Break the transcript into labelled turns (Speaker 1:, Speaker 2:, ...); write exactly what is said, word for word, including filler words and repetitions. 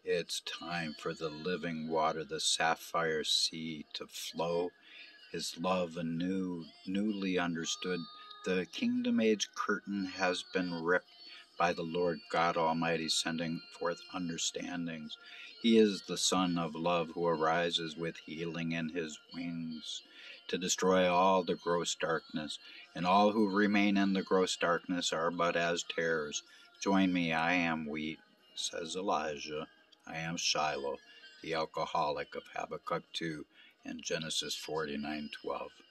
Speaker 1: It's time for the living water, the sapphire sea, to flow. His love anew, newly understood. The kingdom age curtain has been ripped by the Lord God Almighty, sending forth understandings. He is the Son of love who arises with healing in his wings to destroy all the gross darkness, and all who remain in the gross darkness are but as tares. Join me, I am wheat, says Elijah. I am Shiloh, the alcoholic of Habakkuk two and Genesis forty-nine twelve.